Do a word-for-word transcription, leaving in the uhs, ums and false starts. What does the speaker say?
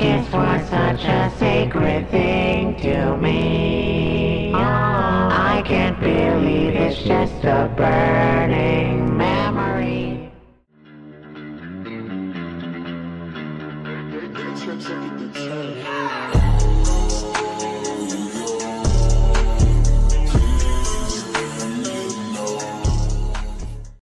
kiss was such a sacred thing to me. I can't believe it's just a burning memory. It's